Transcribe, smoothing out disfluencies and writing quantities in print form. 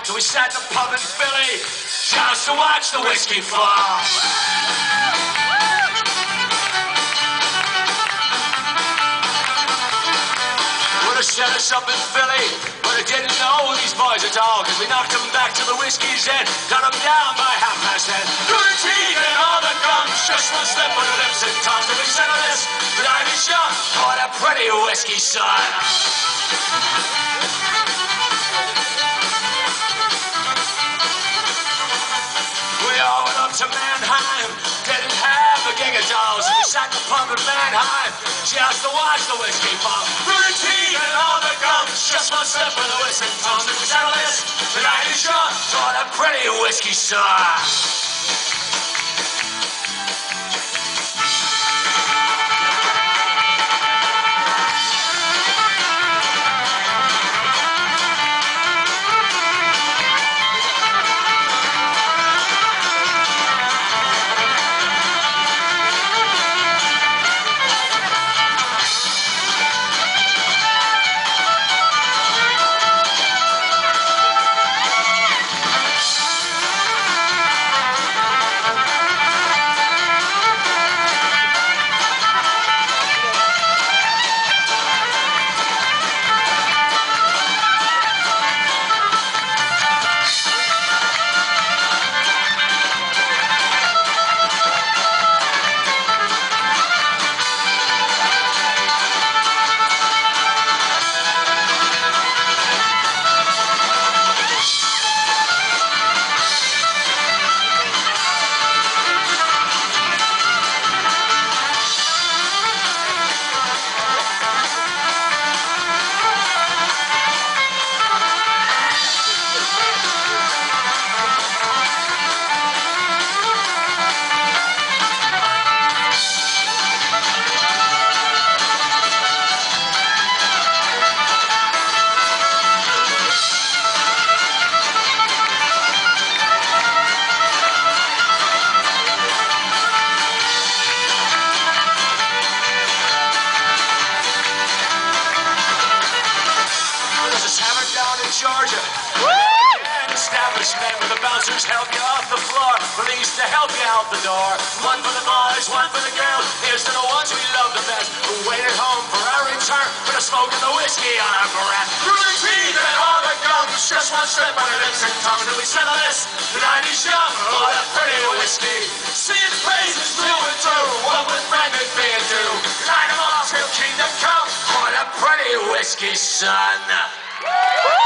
So we sat in a pub in Philly just to watch the whiskey fall. Would have set us up in Philly, but I didn't know these boys at all, cause we knocked them back to the whiskey's end, got them down by 10:30. Through the teeth and all the gums, just one slip on the lips and tongues. Did we settle this? Did I be young? Oh, that pretty whiskey, son. We all went up to Mannheim, didn't have a gig of dolls. We sat in the pub in Mannheim just to watch the whiskey fall. Through the teeth and all the gums, just one slip of the whiskey tongues. Did we settle this? Did I be sure? Oh, that pretty whiskey, son. Georgia. An establishment where the bouncers help you off the floor, police to help you out the door. One for the boys, one for the girls. Here's to the ones we love the best, who waited home for our return with a smoke and the whiskey on our breath. Through the teeth and all the gums, just one slip on our lips and tongues. Did we settle this? The 90s young, oh that pretty whiskey. Singing praises through and through. What would Franklin be and do? Line them off till kingdom come. Oh that pretty whiskey, son.